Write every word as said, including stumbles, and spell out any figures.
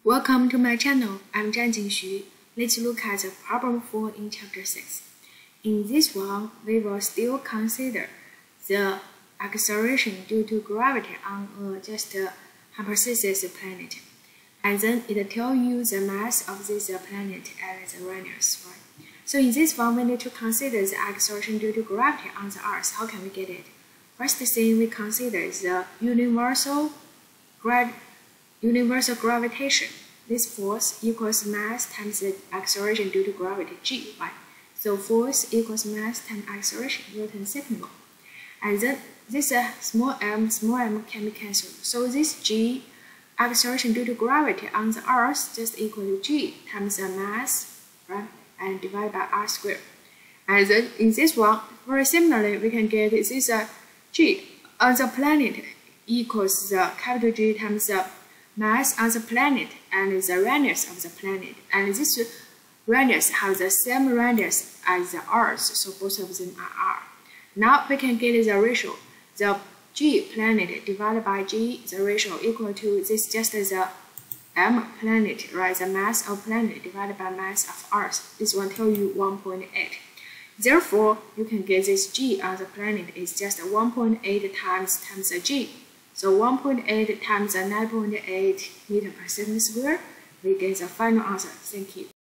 Welcome to my channel. I'm Zhan Xu. Let's look at the problem four in chapter six. In this one, we will still consider the acceleration due to gravity on a just a hypothesis planet. And then it tells you the mass of this planet and the radius, right? So in this one, we need to consider the acceleration due to gravity on the Earth. How can we get it? First thing we consider the universal gravity. Universal gravitation. This force equals mass times the acceleration due to gravity, g, right? So force equals mass times acceleration, Newton second law. And then this uh, small m, small m can be cancelled. So this g, acceleration due to gravity on the Earth, just equal to g times the mass, right? And divided by r squared. And then in this one, very similarly, we can get this uh, g on the planet equals the capital G times the mass on the planet and the radius of the planet, and this radius has the same radius as the Earth, so both of them are r. Now we can get the ratio. The g planet divided by g, the ratio equal to this just the m planet, right? The mass of planet divided by mass of Earth. This one tells you one point eight. Therefore, you can get this g on the planet is just one point eight times times the g. So one point eight times nine point eight meter per second squared, we get the final answer. Thank you.